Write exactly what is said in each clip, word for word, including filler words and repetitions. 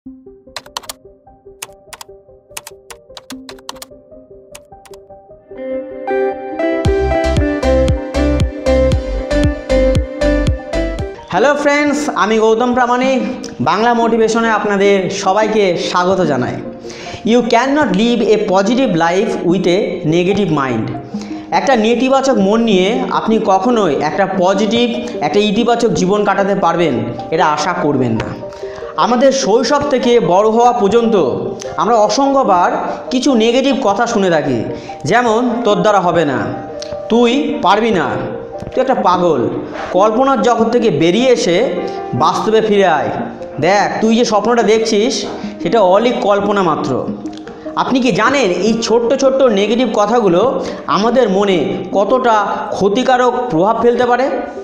Hello friends, আমি গৌতম প্রামাণিক বাংলা মোটিভেশনে আপনাদের সবাইকে স্বাগত জানাই। You can not live a positive life with a negative mind. একটা নেতিবাচক মন নিয়ে আপনি কখনোই একটা পজিটিভ একটা ইতিবাচক জীবন কাটাতে পারবেন এটা আশা করবেন না। আমাদের শৈশব থেকে বড় হওয়া পর্যন্ত আমরা অসংখ্যবার কিছু নেগেটিভ কথা শুনে থাকি, যেমন তোর দ্বারা হবে না, তুই পারবি না, তুই একটা পাগল। কল্পনার জগৎ থেকে বেরিয়ে এসে বাস্তবে ফিরে আয়, দেখ তুই যে স্বপ্নটা দেখছিস সেটা অলিক কল্পনা মাত্র। আপনি কি জানেন এই ছোট্ট ছোট্ট নেগেটিভ কথাগুলো আমাদের মনে কতটা ক্ষতিকারক প্রভাব ফেলতে পারে?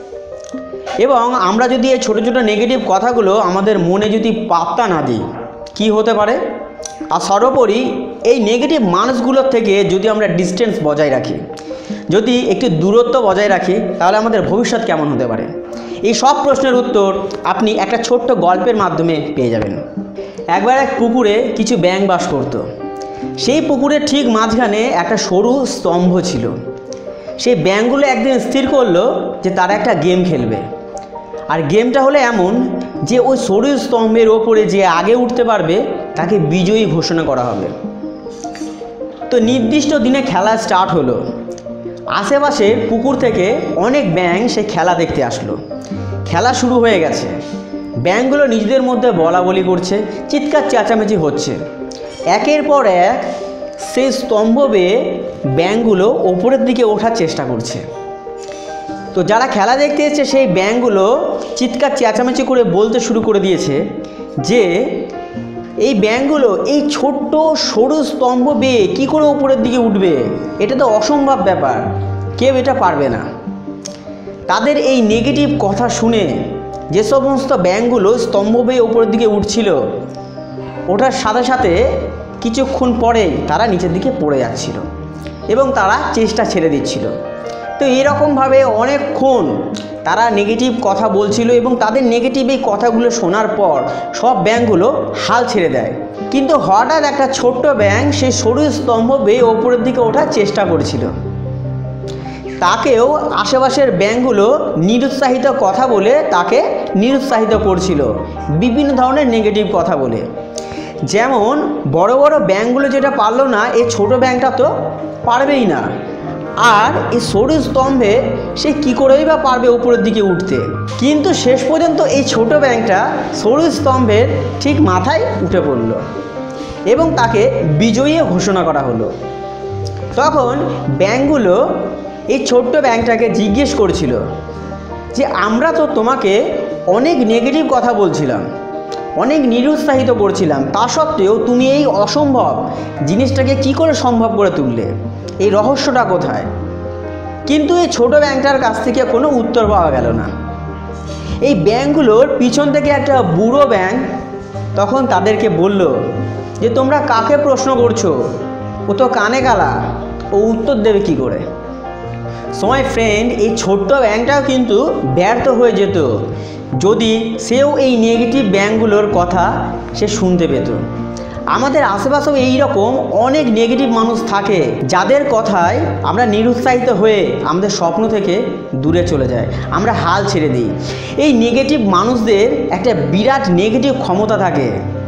এবং আমরা যদি এই ছোটো ছোটো নেগেটিভ কথাগুলো আমাদের মনে যদি পাত্তা না দিই কী হতে পারে? আর সর্বোপরি এই নেগেটিভ মানুষগুলোর থেকে যদি আমরা ডিস্টেন্স বজায় রাখি, যদি একটু দূরত্ব বজায় রাখি, তাহলে আমাদের ভবিষ্যৎ কেমন হতে পারে? এই সব প্রশ্নের উত্তর আপনি একটা ছোট্ট গল্পের মাধ্যমে পেয়ে যাবেন। একবার এক পুকুরে কিছু ব্যাঙ বাস করত। সেই পুকুরের ঠিক মাঝখানে একটা সরু স্তম্ভ ছিল। সেই ব্যাঙগুলো একদিন স্থির করলো যে তারা একটা গেম খেলবে। আর গেমটা হলো এমন যে ওই সরু স্তম্ভের ওপরে যে আগে উঠতে পারবে তাকে বিজয়ী ঘোষণা করা হবে। তো নির্দিষ্ট দিনে খেলা স্টার্ট হলো। আশেপাশে পুকুর থেকে অনেক ব্যাঙ সে খেলা দেখতে আসলো। খেলা শুরু হয়ে গেছে। ব্যাঙগুলো নিজেদের মধ্যে বলা বলি করছে, চিৎকার চেঁচামেচি হচ্ছে। একের পর এক সেই স্তম্ভ বেয়ে ব্যাঙগুলো ওপরের দিকে ওঠার চেষ্টা করছে। তো যারা খেলা দেখতে এসেছে সেই ব্যাঙগুলো চিৎকার চেঁচামেচি করে বলতে শুরু করে দিয়েছে যে এই ব্যাঙগুলো এই ছোট্ট সরু স্তম্ভ বেয়ে কী করে উপরের দিকে উঠবে? এটা তো অসম্ভব ব্যাপার, কেউ এটা পারবে না। তাদের এই নেগেটিভ কথা শুনে যে সমস্ত ব্যাঙগুলো স্তম্ভ বেয়ে উপরের দিকে উঠছিল, ওঠার সাথে সাথে কিছুক্ষণ পরেই তারা নিচের দিকে পড়ে যাচ্ছিল এবং তারা চেষ্টা ছেড়ে দিচ্ছিল। তো এরকমভাবে অনেকক্ষণ তারা নেগেটিভ কথা বলছিল এবং তাদের নেগেটিভ এই কথাগুলো শোনার পর সব ব্যাঙগুলো হাল ছেড়ে দেয়। কিন্তু হঠাৎ একটা ছোট্ট ব্যাঙ সেই সরু স্তম্ভ বেয়ে ওপরের দিকে ওঠার চেষ্টা করছিল। তাকেও আশেপাশের ব্যাঙগুলো নিরুৎসাহিত কথা বলে তাকে নিরুৎসাহিত করছিল, বিভিন্ন ধরনের নেগেটিভ কথা বলে। যেমন বড় বড় ব্যাঙগুলো যেটা পারলো না, এই ছোট ব্যাঙটা তো পারবেই না। আর এই সরু স্তম্ভে সে কী করেই বা পারবে উপরের দিকে উঠতে? কিন্তু শেষ পর্যন্ত এই ছোট ব্যাঙটা সরু স্তম্ভের ঠিক মাথায় উঠে পড়ল এবং তাকে বিজয়ী ঘোষণা করা হলো। তখন ব্যাঙগুলো এই ছোট্ট ব্যাঙটাকে জিজ্ঞেস করছিল যে আমরা তো তোমাকে অনেক নেগেটিভ কথা বলছিলাম, অনেক নিরুৎসাহিত করছিলাম, তা সত্ত্বেও তুমি এই অসম্ভব জিনিসটাকে কি করে সম্ভব করে তুললে? এই রহস্যটা কোথায়? কিন্তু এই ছোট ব্যাঙটার কাছ থেকে কোনো উত্তর পাওয়া গেল না। এই ব্যাঙগুলোর পিছন থেকে একটা বুড়ো ব্যাঙ তখন তাদেরকে বলল যে তোমরা কাকে প্রশ্ন করছো? ও তো কানে কালা, ও উত্তর দেবে কি করে? সো মাই ফ্রেন্ড, এই ছোট্ট ব্যাঙটাও কিন্তু ব্যর্থ হয়ে যেত যদি সেও এই নেগেটিভ ব্যাঙগুলোর কথা সে শুনতে পেত। আমাদের আশেপাশেও এই রকম অনেক নেগেটিভ মানুষ থাকে যাদের কথায় আমরা নিরুৎসাহিত হয়ে আমাদের স্বপ্ন থেকে দূরে চলে যায়, আমরা হাল ছেড়ে দিই। এই নেগেটিভ মানুষদের একটা বিরাট নেগেটিভ ক্ষমতা থাকে,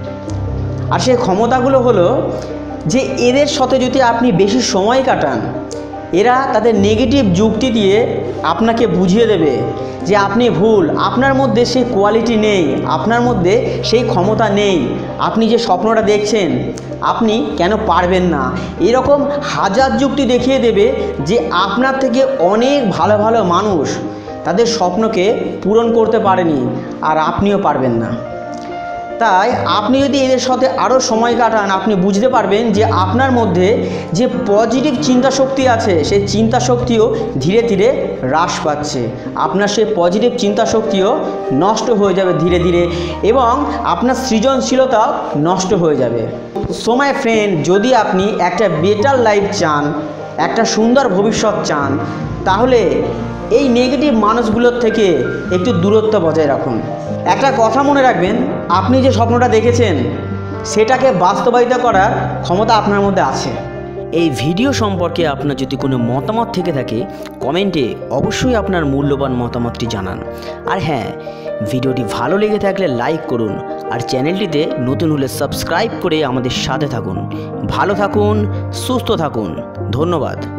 আর সেই ক্ষমতাগুলো হলো যে এদের সাথে যদি আপনি বেশি সময় কাটান, এরা তাদের নেগেটিভ যুক্তি দিয়ে আপনাকে বুঝিয়ে দেবে যে আপনি ভুল, আপনার মধ্যে সেই কোয়ালিটি নেই, আপনার মধ্যে সেই ক্ষমতা নেই, আপনি যে স্বপ্নটা দেখছেন আপনি কেন পারবেন না। এরকম হাজার যুক্তি দেখিয়ে দেবে যে আপনার থেকে অনেক ভালো ভালো মানুষ তাদের স্বপ্নকে পূরণ করতে পারেনি, আর আপনিও পারবেন না। তাই আপনি যদি এদের সাথে আরও সময় কাটান, আপনি বুঝতে পারবেন যে আপনার মধ্যে যে পজিটিভ চিন্তা শক্তি আছে সেই চিন্তা শক্তিও ধীরে ধীরে হ্রাস পাচ্ছে। আপনার সেই পজিটিভ চিন্তা শক্তিও নষ্ট হয়ে যাবে ধীরে ধীরে এবং আপনার সৃজনশীলতাও নষ্ট হয়ে যাবে। সো মাই ফ্রেন্ড, যদি আপনি একটা বেটার লাইফ চান, একটা সুন্দর ভবিষ্যৎ চান, তাহলে এই নেগেটিভ মানুষগুলোর থেকে একটু দূরত্ব বজায় রাখুন। একটা কথা মনে রাখবেন, আপনি যে স্বপ্নটা দেখেছেন সেটাকে বাস্তবায়িত করার ক্ষমতা আপনার মধ্যে আছে। এই ভিডিও সম্পর্কে আপনার যদি কোনো মতামত থেকে থাকে কমেন্টে অবশ্যই আপনার মূল্যবান মতামতটি জানান। আর হ্যাঁ, ভিডিওটি ভালো লেগে থাকলে লাইক করুন আর চ্যানেলটিতে নতুন হলে সাবস্ক্রাইব করে আমাদের সাথে থাকুন। ভালো থাকুন, সুস্থ থাকুন। ধন্যবাদ।